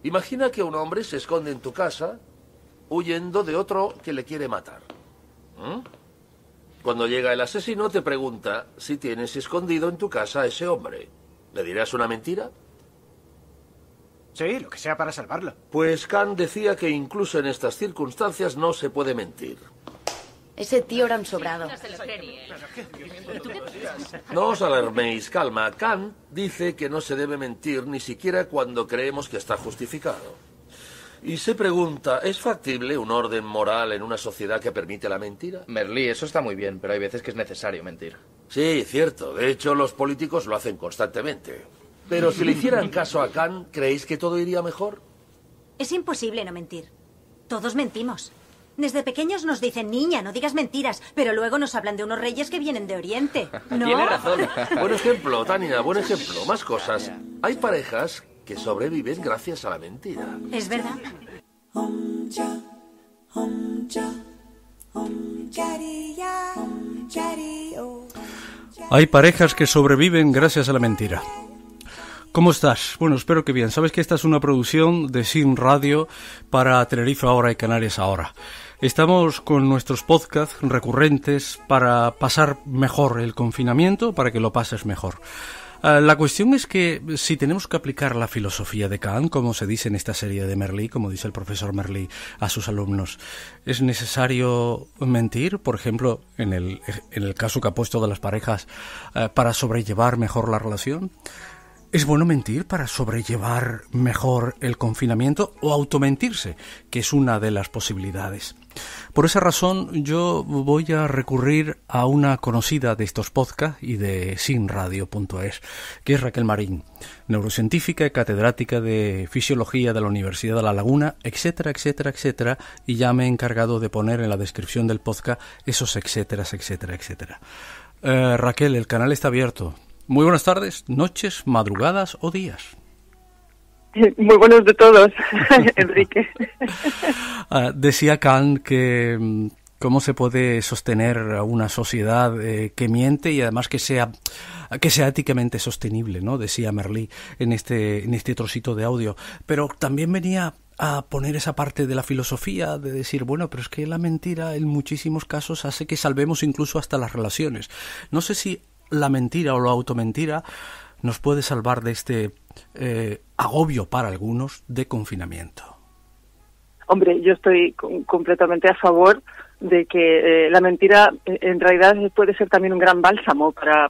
Imagina que un hombre se esconde en tu casa huyendo de otro que le quiere matar. Cuando llega el asesino te pregunta si tienes escondido en tu casa a ese hombre. ¿Le dirás una mentira? Sí, lo que sea para salvarlo. Pues Kant decía que incluso en estas circunstancias no se puede mentir. Ese tío era un sobrado. No os alarméis, calma. Kant dice que no se debe mentir ni siquiera cuando creemos que está justificado. Y se pregunta, ¿es factible un orden moral en una sociedad que permite la mentira? Merlí, eso está muy bien, pero hay veces que es necesario mentir. Sí, cierto. De hecho, los políticos lo hacen constantemente. Pero si le hicieran caso a Kant, ¿creéis que todo iría mejor? Es imposible no mentir. Todos mentimos. Desde pequeños nos dicen, niña, no digas mentiras, pero luego nos hablan de unos reyes que vienen de Oriente. ¿No? Tiene razón. Buen ejemplo, Tania, buen ejemplo. Más cosas. Hay parejas que sobreviven gracias a la mentira. Es verdad. Hay parejas que sobreviven gracias a la mentira. ¿Cómo estás? Bueno, espero que bien. Sabes que esta es una producción de Sin Radio para Tenerife Ahora y Canarias Ahora. Estamos con nuestros podcasts recurrentes para pasar mejor el confinamiento, para que lo pases mejor. La cuestión es que si tenemos que aplicar la filosofía de Kant, como se dice en esta serie de Merlí, como dice el profesor Merlí a sus alumnos, ¿es necesario mentir? Por ejemplo, en el caso que ha puesto de las parejas, para sobrellevar mejor la relación. ¿Es bueno mentir para sobrellevar mejor el confinamiento o automentirse, que es una de las posibilidades? Por esa razón yo voy a recurrir a una conocida de estos podcasts y de sinradio.es, que es Raquel Marín, neurocientífica y catedrática de Fisiología de la Universidad de La Laguna, etcétera, etcétera, etcétera, y ya me he encargado de poner en la descripción del podcast esos etcéteras, etcétera, etcétera. Raquel, el canal está abierto. Muy buenas tardes, noches, madrugadas o días. Muy buenos de todos, Enrique. Decía Kant que cómo se puede sostener a una sociedad que miente y además que sea éticamente sostenible, ¿no? Decía Merlí en este trocito de audio. Pero también venía a poner esa parte de la filosofía de decir, bueno, pero es que la mentira en muchísimos casos hace que salvemos incluso hasta las relaciones. No sé si la mentira o la automentira nos puede salvar de este agobio para algunos de confinamiento. Hombre, yo estoy completamente a favor de que la mentira en realidad puede ser también un gran bálsamo para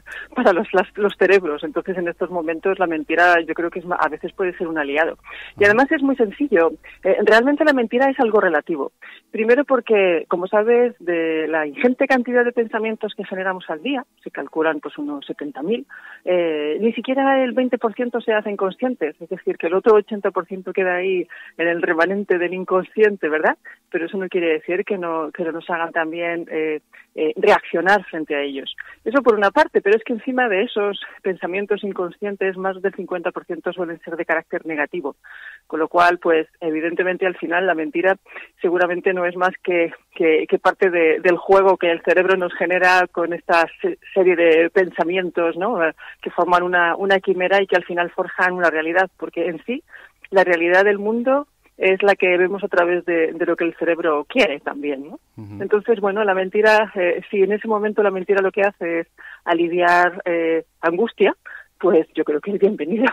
los cerebros. Entonces, en estos momentos la mentira yo creo que a veces puede ser un aliado. Y además es muy sencillo. Realmente la mentira es algo relativo. Primero porque, como sabes, de la ingente cantidad de pensamientos que generamos al día, se calculan pues unos 70.000, ni siquiera el 20% se hacen conscientes. Es decir, que el otro 80% queda ahí en el remanente del inconsciente, ¿verdad? Pero eso no quiere decir que no nos hagan también reaccionar frente a ellos. Eso por una parte, pero es que encima de esos pensamientos inconscientes, más del 50% suelen ser de carácter negativo. Con lo cual, pues, evidentemente, al final, la mentira seguramente no es más que parte del juego que el cerebro nos genera con esta serie de pensamientos, ¿no? Que forman una quimera y que al final forjan una realidad, porque en sí, la realidad del mundo es la que vemos a través de lo que el cerebro quiere también, ¿no? Uh-huh. Entonces, bueno, la mentira, si en ese momento la mentira lo que hace es aliviar angustia, pues yo creo que es bienvenida.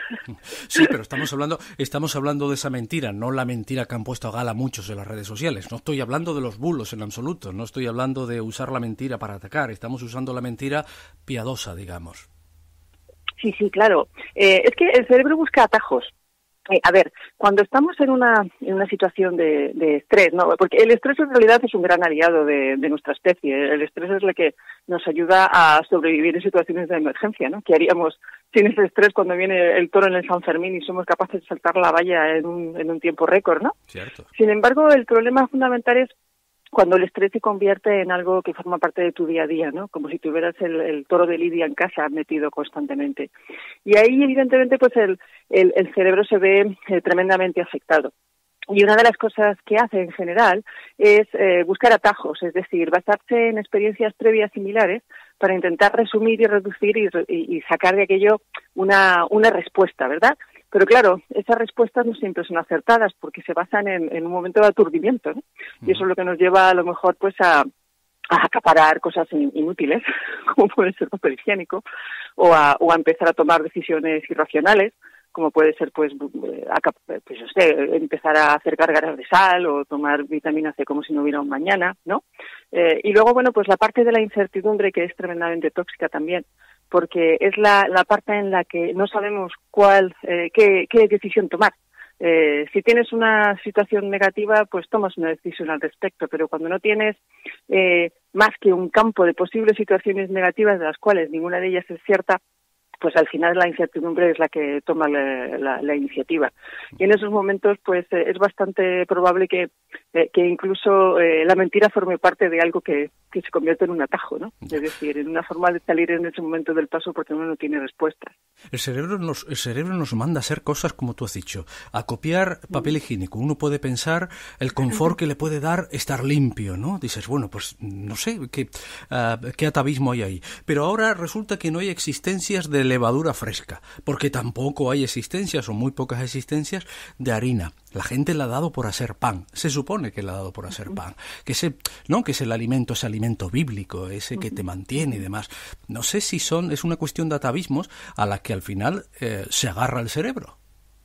Sí, pero estamos hablando de esa mentira, no la mentira que han puesto a gala muchos en las redes sociales. No estoy hablando de los bulos en absoluto, no estoy hablando de usar la mentira para atacar, estamos usando la mentira piadosa, digamos. Sí, claro. Es que el cerebro busca atajos. A ver, cuando estamos en una situación de estrés, ¿no? Porque el estrés en realidad es un gran aliado de nuestra especie. El estrés es lo que nos ayuda a sobrevivir en situaciones de emergencia, ¿no? ¿Qué haríamos sin ese estrés cuando viene el toro en el San Fermín y somos capaces de saltar la valla en un tiempo récord, ¿no? Cierto. Sin embargo, el problema fundamental es cuando el estrés se convierte en algo que forma parte de tu día a día, ¿no? Como si tuvieras el toro de Lidia en casa metido constantemente. Y ahí, evidentemente, pues el cerebro se ve tremendamente afectado. Y una de las cosas que hace en general es buscar atajos, es decir, basarse en experiencias previas similares para intentar resumir y reducir y sacar de aquello una respuesta, ¿verdad? Pero claro, esas respuestas no siempre son acertadas porque se basan en un momento de aturdimiento, ¿no? Y eso es lo que nos lleva a lo mejor pues a acaparar cosas inútiles, como puede ser papel higiénico, o a empezar a tomar decisiones irracionales, como puede ser empezar a hacer gárgaras de sal o tomar vitamina C como si no hubiera un mañana, ¿no? Y luego, bueno, pues la parte de la incertidumbre, que es tremendamente tóxica también, porque es la parte en la que no sabemos qué decisión tomar. Si tienes una situación negativa, pues tomas una decisión al respecto, pero cuando no tienes más que un campo de posibles situaciones negativas, de las cuales ninguna de ellas es cierta, pues al final la incertidumbre es la que toma la iniciativa. Y en esos momentos, pues es bastante probable que incluso la mentira forme parte de algo que se convierte en un atajo, ¿no? Es decir, en una forma de salir en ese momento del paso porque uno no tiene respuestas. El cerebro nos manda a hacer cosas, como tú has dicho, a copiar papel higiénico. Uno puede pensar el confort que le puede dar estar limpio, ¿no? Dices, bueno, pues no sé qué atavismo hay ahí. Pero ahora resulta que no hay existencias de levadura fresca, porque tampoco hay existencias, o muy pocas existencias, de harina. La gente la ha dado por hacer pan. Se supone que la ha dado por hacer pan. Que es el alimento, ese alimento bíblico, ese que te mantiene y demás. No sé si es una cuestión de atavismos a la que al final se agarra el cerebro.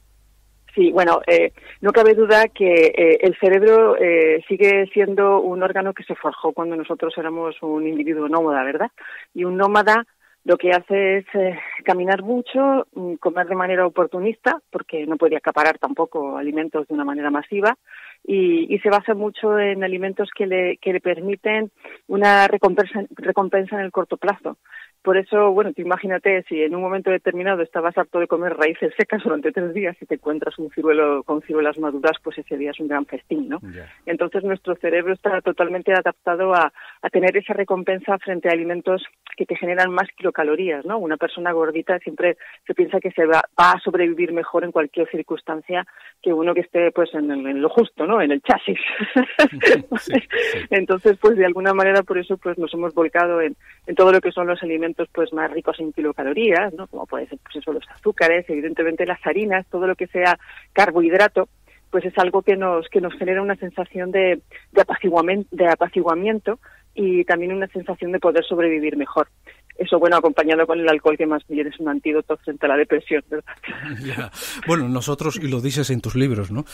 Sí, bueno, no cabe duda que el cerebro sigue siendo un órgano que se forjó cuando nosotros éramos un individuo nómada, ¿verdad? Y un nómada lo que hace es caminar mucho, comer de manera oportunista, porque no podía acaparar tampoco alimentos de una manera masiva, y se basa mucho en alimentos que le permiten una recompensa en el corto plazo. Por eso, bueno, tú imagínate, si en un momento determinado estabas harto de comer raíces secas durante 3 días y te encuentras un ciruelo con ciruelas maduras, pues ese día es un gran festín, ¿no? Yeah. Entonces nuestro cerebro está totalmente adaptado a tener esa recompensa frente a alimentos que te generan más kilocalorías, ¿no? Una persona gordita siempre se piensa que va a sobrevivir mejor en cualquier circunstancia que uno que esté pues en lo justo, ¿no? En el chasis. Sí. Entonces, pues de alguna manera por eso pues nos hemos volcado en todo lo que son los alimentos pues más ricos en kilocalorías, ¿no? Como puede ser pues eso, los azúcares, evidentemente las harinas, todo lo que sea carbohidrato, pues es algo que nos genera una sensación de apaciguamiento y también una sensación de poder sobrevivir mejor. Eso, bueno, acompañado con el alcohol, que más bien es un antídoto frente a la depresión, ¿verdad? Yeah. Bueno, nosotros, y lo dices en tus libros, ¿no?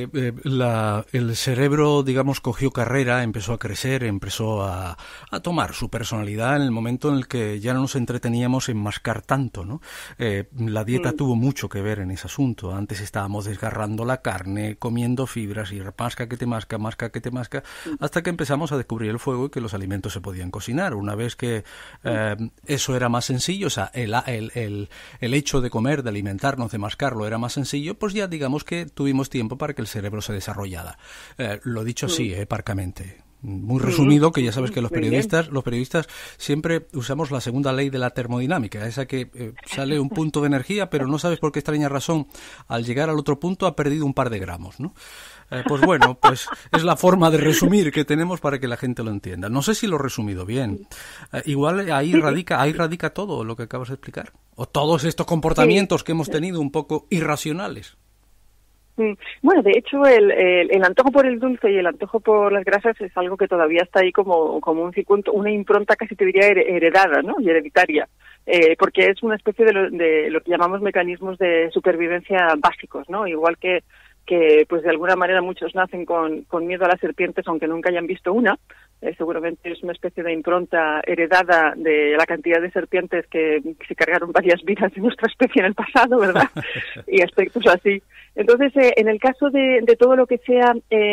El cerebro, digamos, cogió carrera, empezó a crecer, empezó a tomar su personalidad en el momento en el que ya no nos entreteníamos en mascar tanto, ¿no? La dieta tuvo mucho que ver en ese asunto. Antes estábamos desgarrando la carne, comiendo fibras y masca que te masca, hasta que empezamos a descubrir el fuego y que los alimentos se podían cocinar. Una vez que eso era más sencillo, o sea, el hecho de comer, de alimentarnos, de mascarlo era más sencillo, pues ya digamos que tuvimos tiempo para que el cerebro se desarrollara. Lo dicho así, parcamente. Muy resumido, que ya sabes que los periodistas siempre usamos la segunda ley de la termodinámica, esa que sale un punto de energía, pero no sabes por qué extraña razón, al llegar al otro punto ha perdido un par de gramos, ¿no? Pues bueno, pues es la forma de resumir que tenemos para que la gente lo entienda. No sé si lo he resumido bien. Igual ahí radica todo lo que acabas de explicar. O todos estos comportamientos que hemos tenido un poco irracionales. Bueno, de hecho, el antojo por el dulce y el antojo por las grasas es algo que todavía está ahí como un circuito, una impronta casi te diría heredada, ¿no? Y hereditaria. Porque es una especie de lo que llamamos mecanismos de supervivencia básicos, ¿no? Igual que pues de alguna manera muchos nacen con miedo a las serpientes aunque nunca hayan visto una. Seguramente es una especie de impronta heredada de la cantidad de serpientes que se cargaron varias vidas de nuestra especie en el pasado, ¿verdad? Y aspectos así. Entonces, en el caso de todo lo que sea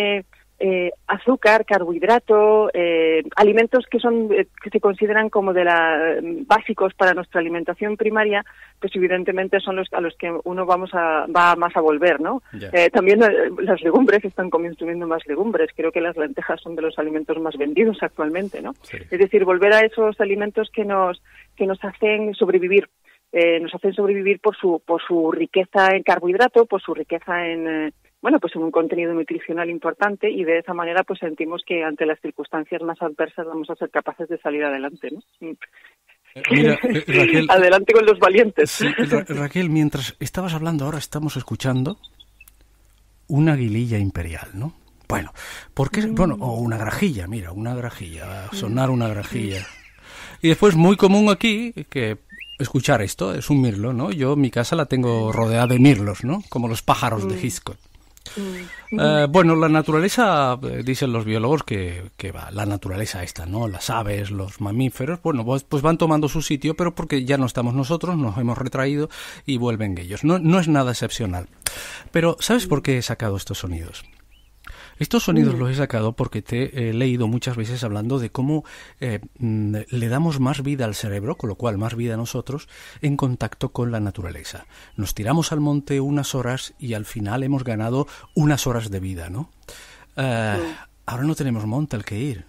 azúcar, carbohidrato, alimentos que se consideran como básicos para nuestra alimentación primaria, pues evidentemente son a los que uno va más a volver, ¿no? Yeah. También las legumbres, están consumiendo más legumbres. Creo que las lentejas son de los alimentos más vendidos actualmente, ¿no? Sí. Es decir, volver a esos alimentos que nos hacen sobrevivir. Nos hacen sobrevivir por su riqueza en carbohidrato, por su riqueza en pues en un contenido nutricional importante, y de esa manera pues sentimos que ante las circunstancias más adversas vamos a ser capaces de salir adelante, ¿no? Mira, Raquel, adelante con los valientes. Sí, Raquel, mientras estabas hablando ahora estamos escuchando una aguililla imperial, ¿no? Bueno, ¿por qué? Bueno, o una grajilla, mira, una grajilla, sonar una grajilla. Y después, muy común aquí, que escuchar esto, es un mirlo, ¿no? Yo mi casa la tengo rodeada de mirlos, ¿no? Como los pájaros de Hitchcock. Bueno, la naturaleza, dicen los biólogos que va, la naturaleza esta, ¿no? Las aves, los mamíferos, bueno, pues van tomando su sitio, pero porque ya no estamos nosotros, nos hemos retraído y vuelven ellos. No es nada excepcional. Pero, ¿sabes por qué he sacado estos sonidos? Estos sonidos los he sacado porque te he leído muchas veces hablando de cómo le damos más vida al cerebro, con lo cual más vida a nosotros, en contacto con la naturaleza. Nos tiramos al monte unas horas y al final hemos ganado unas horas de vida, ¿no? Ahora no tenemos monte al que ir.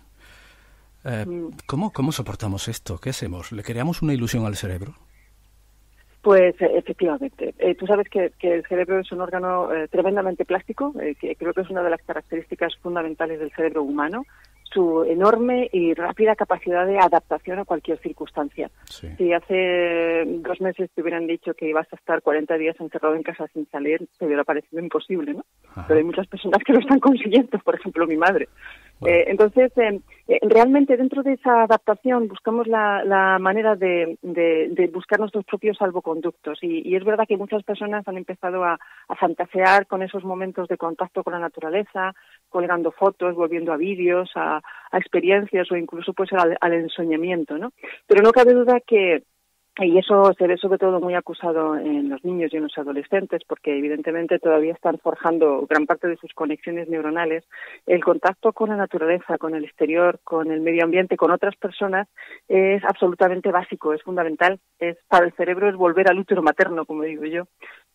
¿Cómo soportamos esto? ¿Qué hacemos? ¿Le creamos una ilusión al cerebro? Pues efectivamente. Tú sabes que el cerebro es un órgano tremendamente plástico, que creo que es una de las características fundamentales del cerebro humano, su enorme y rápida capacidad de adaptación a cualquier circunstancia. Sí. Si hace 2 meses te hubieran dicho que ibas a estar 40 días encerrado en casa sin salir, te hubiera parecido imposible, ¿no? Ajá. Pero hay muchas personas que lo están consiguiendo, por ejemplo mi madre. Bueno. Entonces, realmente dentro de esa adaptación buscamos la manera de buscar nuestros propios salvoconductos y es verdad que muchas personas han empezado a fantasear con esos momentos de contacto con la naturaleza, colgando fotos, volviendo a vídeos, a experiencias o incluso pues al ensoñamiento, ¿no? Pero no cabe duda que y eso se ve sobre todo muy acusado en los niños y en los adolescentes porque evidentemente todavía están forjando gran parte de sus conexiones neuronales. El contacto con la naturaleza, con el exterior, con el medio ambiente, con otras personas es absolutamente básico, es fundamental. Para el cerebro es volver al útero materno, como digo yo.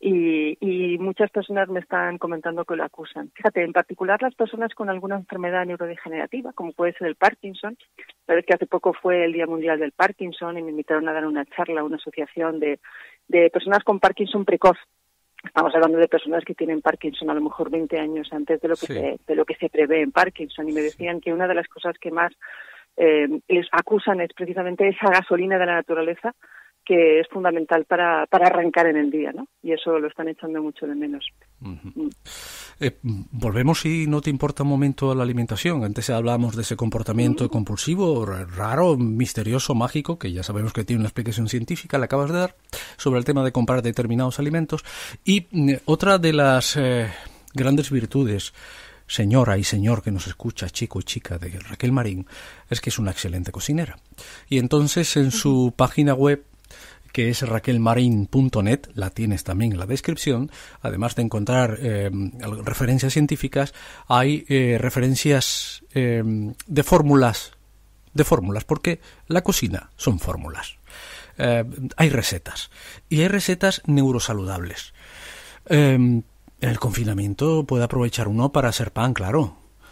Y muchas personas me están comentando que lo acusan. Fíjate, en particular las personas con alguna enfermedad neurodegenerativa, como puede ser el Parkinson. Sabes que hace poco fue el Día Mundial del Parkinson y me invitaron a dar una charla a una asociación de personas con Parkinson precoz. Estamos hablando de personas que tienen Parkinson a lo mejor 20 años antes de lo que se prevé en Parkinson y me decían que una de las cosas que más les acusan es precisamente esa gasolina de la naturaleza que es fundamental para arrancar en el día, ¿no? Y eso lo están echando mucho de menos. Uh-huh. Volvemos, si no te importa un momento, a la alimentación. Antes hablábamos de ese comportamiento compulsivo, raro, misterioso, mágico, que ya sabemos que tiene una explicación científica, la acabas de dar, sobre el tema de comprar determinados alimentos. Y otra de las grandes virtudes, señora y señor que nos escucha, chico y chica, de Raquel Marín, es que es una excelente cocinera. Y entonces en su página web, que es raquelmarin.net, la tienes también en la descripción, además de encontrar referencias científicas, hay referencias de fórmulas, porque la cocina son fórmulas. Hay recetas, y hay recetas neurosaludables. En el confinamiento puede aprovechar uno para hacer pan, claro,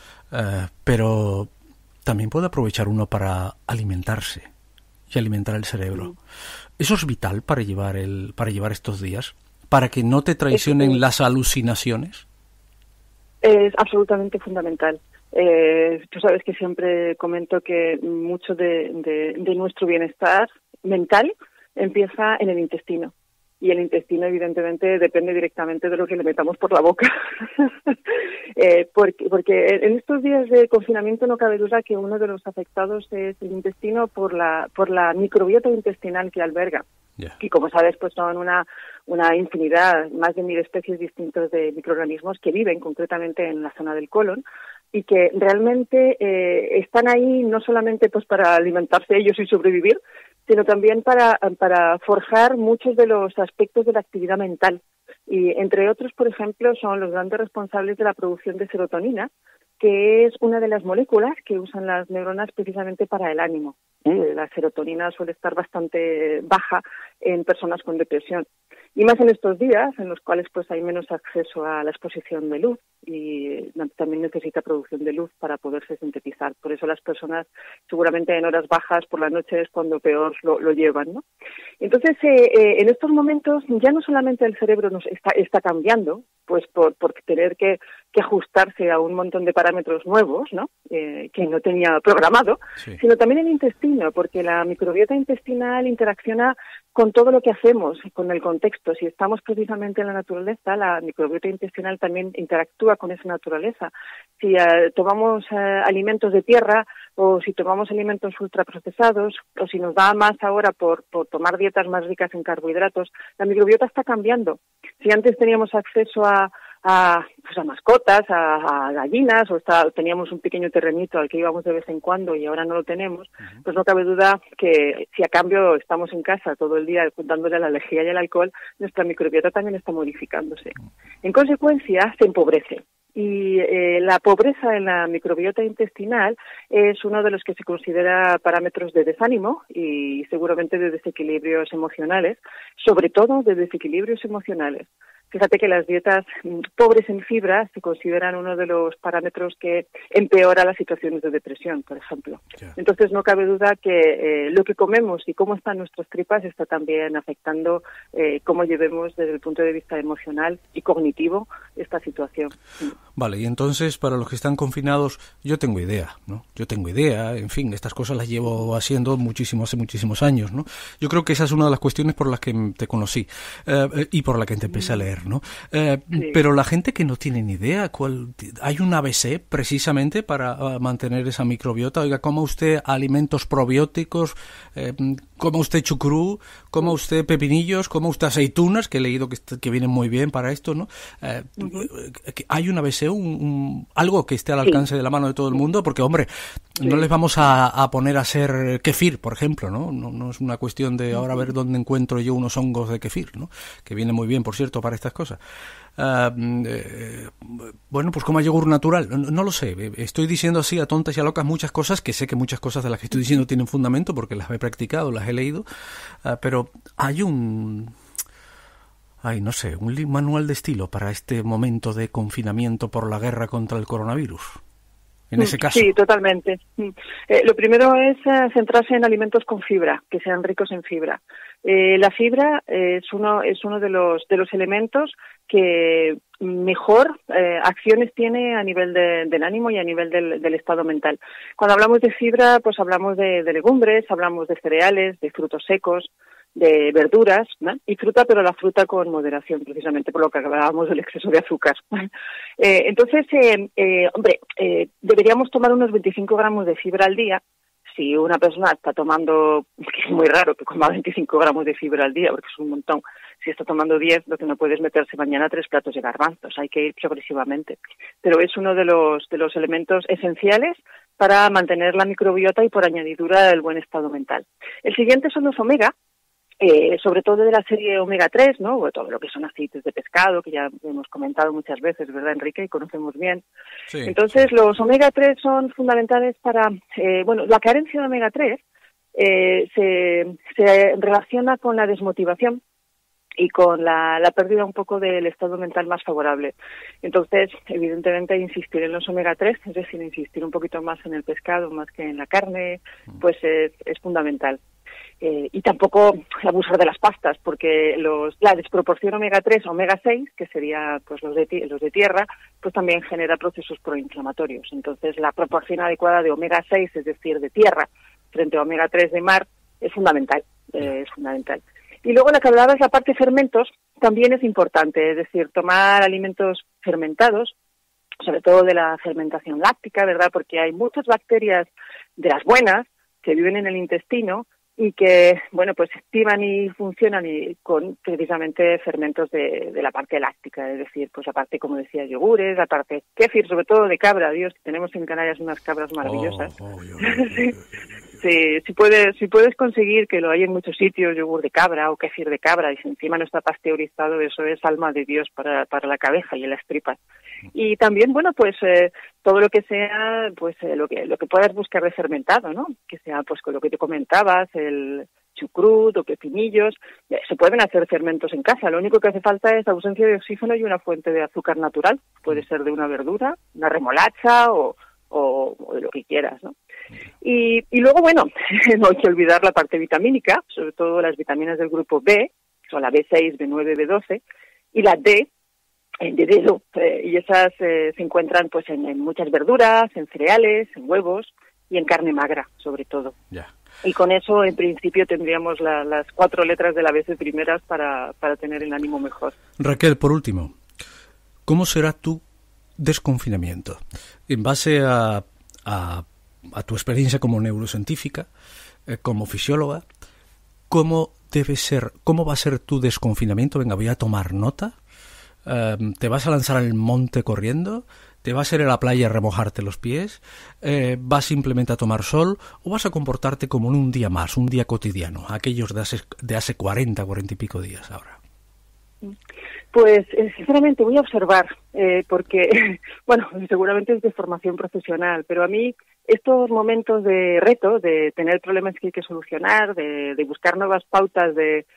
pero también puede aprovechar uno para alimentarse y alimentar el cerebro. ¿Eso es vital para llevar estos días? ¿Para que no te traicionen las alucinaciones? Es absolutamente fundamental. Tú sabes que siempre comento que mucho de nuestro bienestar mental empieza en el intestino. Y el intestino, evidentemente, depende directamente de lo que le metamos por la boca. Porque en estos días de confinamiento no cabe duda que uno de los afectados es el intestino por la microbiota intestinal que alberga. Yeah. Y como sabes, pues son una infinidad, más de 1000 especies distintas de microorganismos que viven concretamente en la zona del colon y que realmente están ahí no solamente pues para alimentarse ellos y sobrevivir, sino también para forjar muchos de los aspectos de la actividad mental. Y entre otros, por ejemplo, son los grandes responsables de la producción de serotonina, que es una de las moléculas que usan las neuronas precisamente para el ánimo. La serotonina suele estar bastante baja en personas con depresión. Y más en estos días, en los cuales pues hay menos acceso a la exposición de luz y también necesita producción de luz para poderse sintetizar. Por eso las personas, seguramente en horas bajas por la noche es cuando peor lo llevan, ¿no? Entonces, en estos momentos ya no solamente el cerebro nos está cambiando, pues por tener que ajustarse a un montón de parámetros nuevos, ¿no? Que no tenía programado, sí, sino también el intestino camino, porque la microbiota intestinal interacciona con todo lo que hacemos, con el contexto. Si estamos precisamente en la naturaleza, la microbiota intestinal también interactúa con esa naturaleza. Si tomamos alimentos de tierra, o si tomamos alimentos ultraprocesados, o si nos da más ahora por tomar dietas más ricas en carbohidratos, la microbiota está cambiando. Si antes teníamos acceso a mascotas, a gallinas, o teníamos un pequeño terrenito al que íbamos de vez en cuando y ahora no lo tenemos, pues no cabe duda que si a cambio estamos en casa todo el día dándole a la lejía y al alcohol, nuestra microbiota también está modificándose. En consecuencia, se empobrece. Y la pobreza en la microbiota intestinal es uno de los que se considera parámetros de desánimo y seguramente de desequilibrios emocionales, sobre todo de desequilibrios emocionales. Fíjate que las dietas pobres en fibra se consideran uno de los parámetros que empeora las situaciones de depresión, por ejemplo. Entonces no cabe duda que lo que comemos y cómo están nuestras tripas está también afectando cómo llevemos desde el punto de vista emocional y cognitivo esta situación. Vale, y entonces para los que están confinados, yo tengo idea, ¿no? Yo tengo idea, en fin, estas cosas las llevo haciendo hace muchísimos años, ¿no? Yo creo que esa es una de las cuestiones por las que te conocí y por la que te empecé a leer, ¿no? Sí. Pero la gente que no tiene ni idea, hay un ABC precisamente para mantener esa microbiota. Oiga, coma usted alimentos probióticos, coma usted chucrú, coma usted pepinillos, coma usted aceitunas, que he leído que vienen muy bien para esto, ¿no? Hay un ABC, algo que esté al alcance de la mano de todo el mundo, porque, hombre, no les vamos a poner a hacer kefir, por ejemplo, ¿no? No es una cuestión de ahora a ver dónde encuentro yo unos hongos de kefir, ¿no? Que viene muy bien, por cierto, para estas cosas. Bueno, pues como yogur natural, no lo sé, estoy diciendo así a tontas y a locas muchas cosas, que sé que muchas cosas de las que estoy diciendo tienen fundamento porque las he practicado, las he leído, pero hay un manual de estilo para este momento de confinamiento por la guerra contra el coronavirus. En ese caso. Sí, totalmente. Lo primero es centrarse en alimentos con fibra, que sean ricos en fibra. La fibra es uno de los elementos que mejor acciones tiene a nivel del ánimo y a nivel del estado mental. Cuando hablamos de fibra, pues hablamos de legumbres, hablamos de cereales, de frutos secos, de verduras, ¿no? Y fruta, pero la fruta con moderación, precisamente por lo que hablábamos del exceso de azúcar. Entonces, deberíamos tomar unos 25 gramos de fibra al día. Si una persona está tomando, que es muy raro que coma 25 gramos de fibra al día, porque es un montón. Si está tomando 10, lo que no puede es meterse mañana 3 platos de garbanzos. Hay que ir progresivamente. Pero es uno de los elementos esenciales para mantener la microbiota y, por añadidura, el buen estado mental. El siguiente son los omega. Sobre todo de la serie omega 3, ¿no? O todo lo que son aceites de pescado, que ya hemos comentado muchas veces, ¿verdad, Enrique? Y conocemos bien. Sí, entonces, sí. Los omega 3 son fundamentales para... la carencia de omega 3 se relaciona con la desmotivación y con la pérdida un poco del estado mental más favorable. Entonces, evidentemente, insistir en los omega 3, es decir, insistir un poquito más en el pescado, más que en la carne, pues es fundamental. Y tampoco abusar de las pastas, porque la desproporción omega 3, omega 6, que sería pues los de tierra, pues también genera procesos proinflamatorios. Entonces, la proporción adecuada de omega 6, es decir, de tierra, frente a omega 3 de mar, es fundamental. Y luego la que hablabas, la parte de fermentos, también es importante, es decir, tomar alimentos fermentados, sobre todo de la fermentación láctica, ¿verdad? Porque hay muchas bacterias de las buenas que viven en el intestino y que, pues activan y funcionan con precisamente fermentos de la parte láctica, es decir, pues la parte, como decía, yogures, la parte kéfir, sobre todo de cabra. Dios, tenemos en Canarias unas cabras maravillosas. Sí, si puedes conseguir que lo hay en muchos sitios, yogur de cabra o kéfir de cabra, y si encima no está pasteurizado, eso es alma de Dios para la cabeza y las tripas. Y también, todo lo que sea, lo que puedas buscar de fermentado, ¿no? Que sea, pues, con lo que te comentabas, el chucrut o pepinillos, se pueden hacer fermentos en casa. Lo único que hace falta es ausencia de oxígeno y una fuente de azúcar natural. Puede ser de una verdura, una remolacha o de lo que quieras, ¿no? Y luego, no hay que olvidar la parte vitamínica, sobre todo las vitaminas del grupo B, que son la B6, B9, B12, y la D, de dedo, y esas se encuentran pues en muchas verduras, en cereales, en huevos y en carne magra, sobre todo. Ya. Y con eso, en principio, tendríamos las 4 letras del ABC primeras para tener el ánimo mejor. Raquel, por último, ¿cómo será tu desconfinamiento? En base a tu experiencia como neurocientífica, como fisióloga, ¿cómo va a ser tu desconfinamiento? Venga, voy a tomar nota. ¿Te vas a lanzar al monte corriendo? ¿Te vas a ir a la playa a remojarte los pies? ¿Vas simplemente a tomar sol? ¿O vas a comportarte como en un día más, un día cotidiano, aquellos de hace 40 y pico días ahora? Pues, sinceramente, voy a observar, porque, bueno, seguramente es de formación profesional, pero a mí estos momentos de reto, de tener problemas que hay que solucionar, de buscar nuevas pautas, de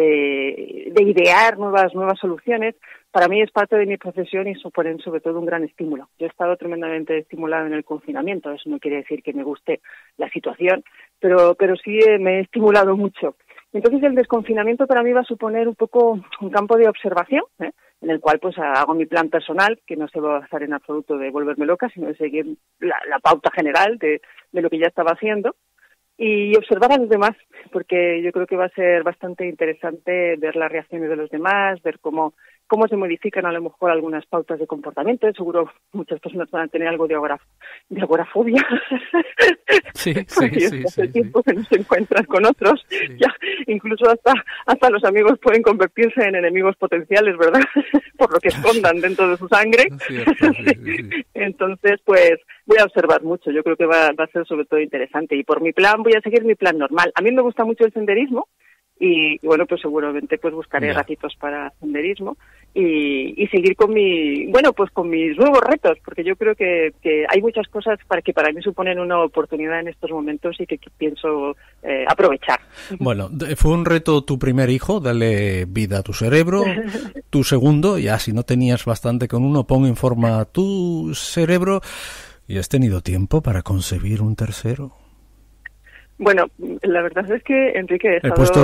idear nuevas soluciones, para mí es parte de mi profesión y suponen sobre todo un gran estímulo. Yo he estado tremendamente estimulada en el confinamiento, eso no quiere decir que me guste la situación, pero sí me he estimulado mucho. Entonces el desconfinamiento para mí va a suponer un poco un campo de observación, en el cual pues hago mi plan personal, que no se va a basar en absoluto de volverme loca, sino de seguir la pauta general de lo que ya estaba haciendo, y observar a los demás, porque yo creo que va a ser bastante interesante ver las reacciones de los demás, ver cómo se modifican a lo mejor algunas pautas de comportamiento. Seguro muchas personas van a tener algo de agorafobia. Sí, hace tiempo que no se encuentran con otros. Sí. Ya, incluso hasta los amigos pueden convertirse en enemigos potenciales, ¿verdad? Por lo que escondan dentro de su sangre. Cierto, sí. Entonces, pues voy a observar mucho. Yo creo que va a ser sobre todo interesante. Y por mi plan, voy a seguir mi plan normal. A mí me gusta mucho el senderismo. Y bueno, pues seguramente pues buscaré ratitos para senderismo y seguir con con mis nuevos retos, porque yo creo que hay muchas cosas que para mí suponen una oportunidad en estos momentos y que pienso aprovechar. Bueno, fue un reto tu primer hijo, darle vida a tu cerebro. Tu segundo, ya si no tenías bastante con uno, pon en forma tu cerebro. ¿Y has tenido tiempo para concebir un tercero? Bueno, la verdad es que, Enrique, he puesto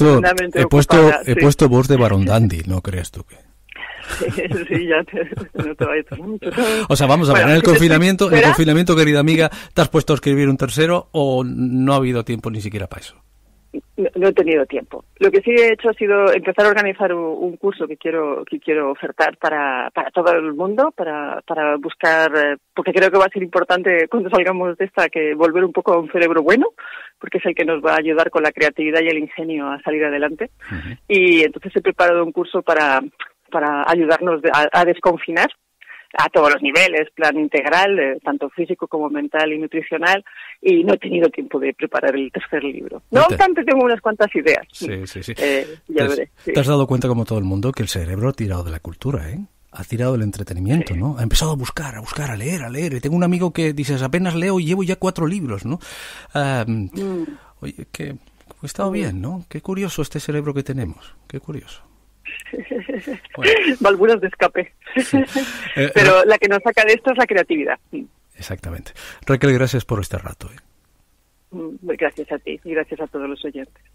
voz de Barón Dandy, ¿no crees tú que? Sí, no te vayas mucho. O sea, vamos a ver, en el confinamiento, querida amiga, ¿te has puesto a escribir un tercero o no ha habido tiempo ni siquiera para eso? No he tenido tiempo. Lo que sí he hecho ha sido empezar a organizar un curso que quiero ofertar para todo el mundo, para buscar, porque creo que va a ser importante cuando salgamos de esta, que volver un poco a un cerebro bueno, porque es el que nos va a ayudar con la creatividad y el ingenio a salir adelante. Uh-huh. Y entonces he preparado un curso para ayudarnos a desconfinar a todos los niveles, plan integral, tanto físico como mental y nutricional, y no he tenido tiempo de preparar el tercer libro. No obstante, tengo unas cuantas ideas. Sí. Ya veré. ¿Te has dado cuenta, como todo el mundo, que el cerebro ha tirado de la cultura, ha tirado del entretenimiento, ¿no? Ha empezado a buscar, a leer. Y tengo un amigo que dices, apenas leo y llevo ya 4 libros, ¿no? Oye, que ha estado bien, ¿no? Qué curioso este cerebro que tenemos, qué curioso. Bueno. Válvulas de escape. Sí. Pero la que nos saca de esto es la creatividad. Exactamente. Raquel, gracias por este rato. Gracias a ti y gracias a todos los oyentes.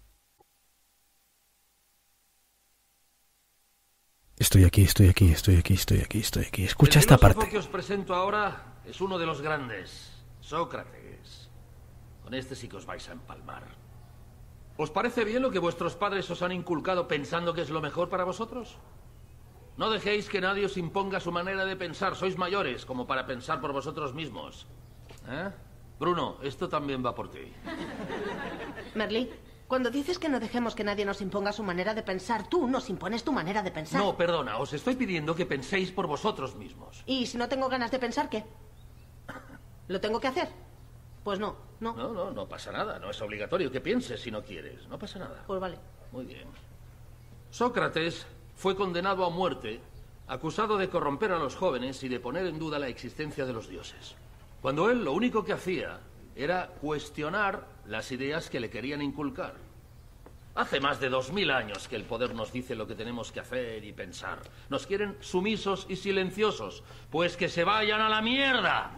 Estoy aquí. Escucha esta parte. El filósofo que os presento ahora es uno de los grandes, Sócrates. Con este sí que os vais a empalmar. ¿Os parece bien lo que vuestros padres os han inculcado pensando que es lo mejor para vosotros? No dejéis que nadie os imponga su manera de pensar. Sois mayores como para pensar por vosotros mismos. Bruno, esto también va por ti. Merlí, cuando dices que no dejemos que nadie nos imponga su manera de pensar, tú nos impones tu manera de pensar. No, perdona, os estoy pidiendo que penséis por vosotros mismos. ¿Y si no tengo ganas de pensar, qué? ¿Lo tengo que hacer? Pues no. No pasa nada. No es obligatorio que pienses si no quieres. No pasa nada. Pues vale. Muy bien. Sócrates fue condenado a muerte, acusado de corromper a los jóvenes y de poner en duda la existencia de los dioses. Cuando él lo único que hacía era cuestionar las ideas que le querían inculcar. Hace más de 2000 años que el poder nos dice lo que tenemos que hacer y pensar. Nos quieren sumisos y silenciosos. Pues que se vayan a la mierda.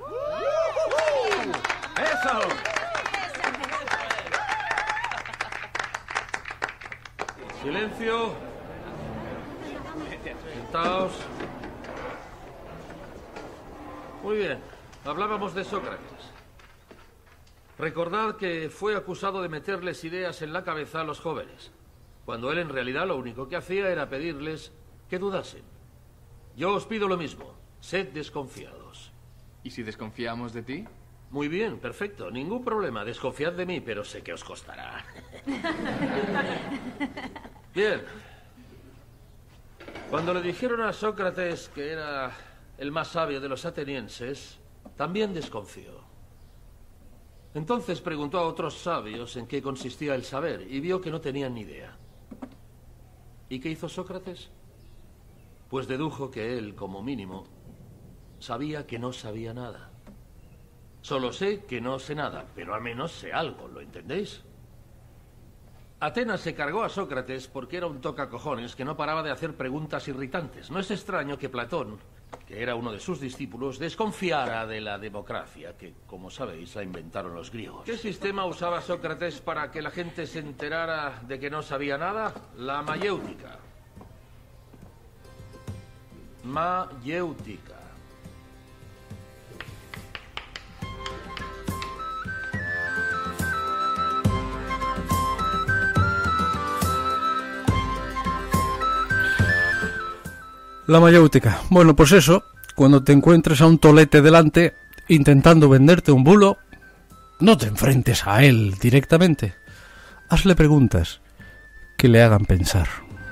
¡Eso! Silencio. Sentaos. Muy bien. Hablábamos de Sócrates. Recordad que fue acusado de meterles ideas en la cabeza a los jóvenes, cuando él en realidad lo único que hacía era pedirles que dudasen. Yo os pido lo mismo, sed desconfiados. ¿Y si desconfiamos de ti? Muy bien, perfecto, ningún problema, desconfiad de mí, pero sé que os costará. Bien. Cuando le dijeron a Sócrates que era el más sabio de los atenienses, también desconfió. Entonces preguntó a otros sabios en qué consistía el saber y vio que no tenían ni idea. ¿Y qué hizo Sócrates? Pues dedujo que él, como mínimo, sabía que no sabía nada. Solo sé que no sé nada, pero al menos sé algo, ¿lo entendéis? Atenas se cargó a Sócrates porque era un tocacojones que no paraba de hacer preguntas irritantes. No es extraño que Platón, que era uno de sus discípulos, desconfiara de la democracia, que, como sabéis, la inventaron los griegos. ¿Qué sistema usaba Sócrates para que la gente se enterara de que no sabía nada? La mayéutica. Mayéutica. La mayéutica. Bueno, pues eso, cuando te encuentres a un tolete delante intentando venderte un bulo, no te enfrentes a él directamente. Hazle preguntas que le hagan pensar.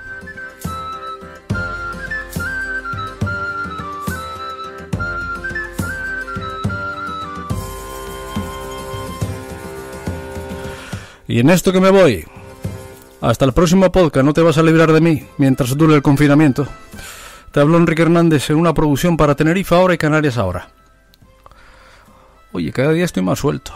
Y en esto que me voy. Hasta el próximo podcast, no te vas a librar de mí mientras dure el confinamiento. Te habló Enrique Hernández en una producción para Tenerife Ahora y Canarias Ahora. Oye, cada día estoy más suelto.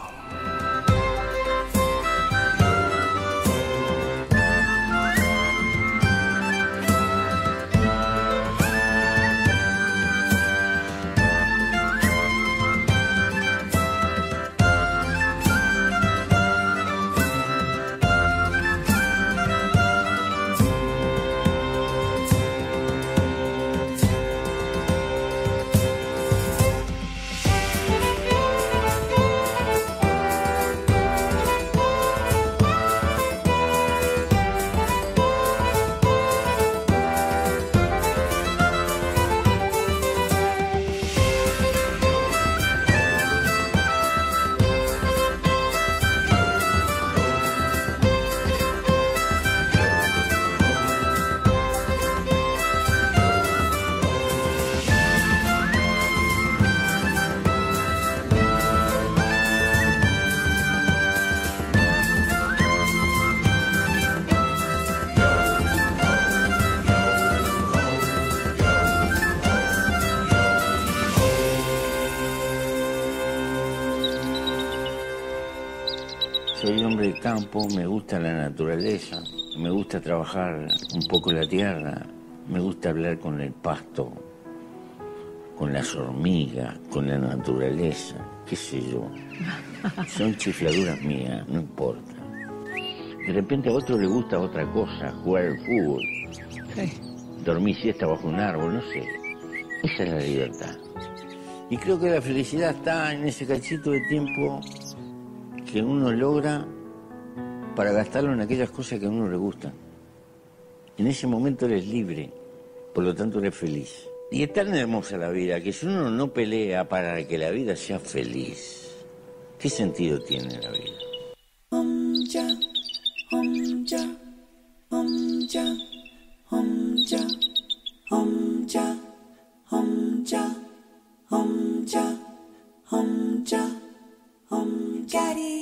Soy hombre de campo, me gusta la naturaleza, me gusta trabajar un poco la tierra, me gusta hablar con el pasto, con las hormigas, con la naturaleza, qué sé yo. Son chifladuras mías, no importa. De repente a otro le gusta otra cosa, jugar al fútbol, dormir siesta bajo un árbol, no sé. Esa es la libertad. Y creo que la felicidad está en ese cachito de tiempo que uno logra para gastarlo en aquellas cosas que a uno le gustan. En ese momento eres libre, por lo tanto eres feliz. Y es tan hermosa la vida que si uno no pelea para que la vida sea feliz, ¿qué sentido tiene la vida? Daddy.